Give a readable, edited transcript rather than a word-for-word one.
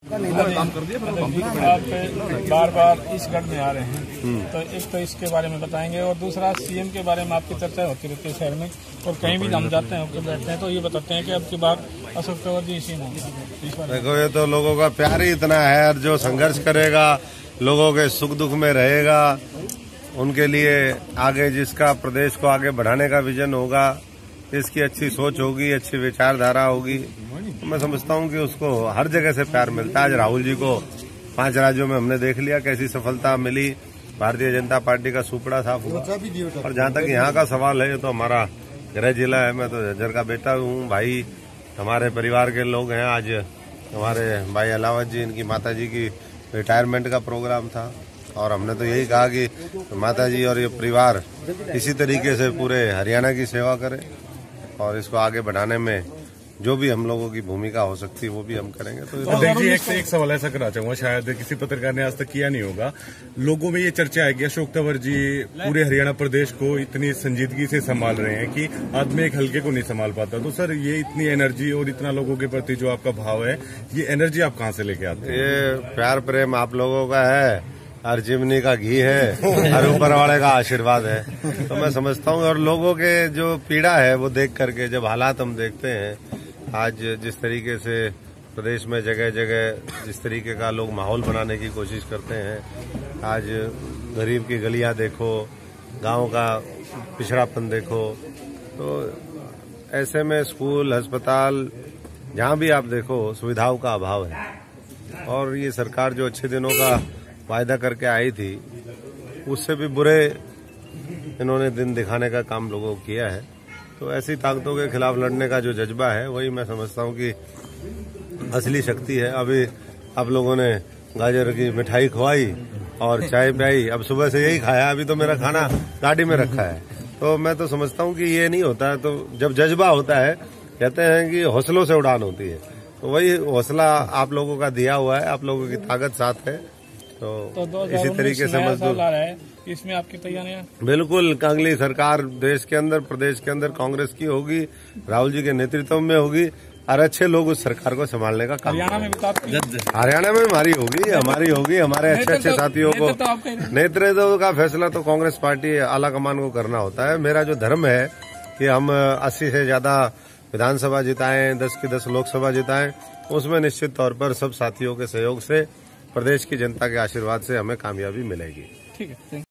काम कर दिया। आप बार बार इस गढ़ में आ रहे हैं, तो एक तो इसके बारे में बताएंगे, और दूसरा सीएम के बारे में आपकी चर्चा होती रहती है शहर में, और कहीं भी हम जाते हैं बैठते हैं तो ये बताते हैं कि अब की बार अशोक तंवर जी सीएम होंगे। देखो, ये तो लोगों का प्यार ही इतना है, और जो संघर्ष करेगा, लोगों के सुख दुख में रहेगा, उनके लिए आगे जिसका प्रदेश को आगे बढ़ाने का विजन होगा, इसकी अच्छी सोच होगी, अच्छी विचारधारा होगी, तो मैं समझता हूं कि उसको हर जगह से प्यार मिलता है। आज राहुल जी को 5 राज्यों में हमने देख लिया कैसी सफलता मिली, भारतीय जनता पार्टी का सुपड़ा साफ हुआ। और जहां तक यहाँ का सवाल है, ये तो हमारा गृह जिला है, मैं तो झज्जर का बेटा हूँ, भाई हमारे परिवार के लोग हैं। आज हमारे भाई अलावत जी, इनकी माता जी की रिटायरमेंट का प्रोग्राम था, और हमने तो यही कहा कि माता जी और ये परिवार इसी तरीके से पूरे हरियाणा की सेवा करें, और इसको आगे बढ़ाने में जो भी हम लोगों की भूमिका हो सकती है वो भी हम करेंगे। तो देखिए, एक सवाल ऐसा करना चाहूंगा, शायद किसी पत्रकार ने आज तक किया नहीं होगा। लोगों में ये चर्चा है कि अशोक तंवर जी पूरे हरियाणा प्रदेश को इतनी संजीदगी से संभाल रहे हैं कि आदमी एक हल्के को नहीं संभाल पाता। तो सर, ये इतनी एनर्जी और इतना लोगों के प्रति जो आपका भाव है, ये एनर्जी आप कहाँ से लेके आते हैं? ये प्यार प्रेम आप लोगों का है, हर चिमनी का घी है, हर ऊपर वाले का आशीर्वाद है। तो मैं समझता हूँ, और लोगों के जो पीड़ा है वो देख करके जब हालात हम देखते हैं, आज जिस तरीके से प्रदेश में जगह जगह जिस तरीके का लोग माहौल बनाने की कोशिश करते हैं, आज गरीब की गलियां देखो, गांव का पिछड़ापन देखो, तो ऐसे में स्कूल, अस्पताल, जहां भी आप देखो सुविधाओं का अभाव है। और ये सरकार जो अच्छे दिनों का वायदा करके आई थी, उससे भी बुरे इन्होंने दिन दिखाने का काम लोगों को किया है। तो ऐसी ताकतों के खिलाफ लड़ने का जो जज्बा है, वही मैं समझता हूँ कि असली शक्ति है। अभी आप लोगों ने गाजर की मिठाई खवाई और चाय पिलाई, अब सुबह से यही खाया, अभी तो मेरा खाना गाड़ी में रखा है। तो मैं तो समझता हूँ कि ये नहीं होता है, तो जब जज्बा होता है, कहते हैं कि हौसलों से उड़ान होती है, तो वही हौसला आप लोगों का दिया हुआ है, आप लोगों की ताकत साथ है। तो इसी तरीके से मजदूर, इसमें आपकी तैयारियां? बिल्कुल, अगली सरकार देश के अंदर, प्रदेश के अंदर कांग्रेस की होगी, राहुल जी के नेतृत्व में होगी, और अच्छे लोग उस सरकार को संभालने का काम। हरियाणा में हमारी होगी, हमारे अच्छे साथियों को। नेतृत्व का फैसला तो कांग्रेस पार्टी आला कमान को करना होता है। मेरा जो धर्म है कि हम 80 से ज्यादा विधानसभा जिताएं, 10 की 10 लोकसभा जिताएं, उसमें निश्चित तौर पर सब साथियों के सहयोग से, प्रदेश की जनता के आशीर्वाद से हमें कामयाबी मिलेगी। ठीक है।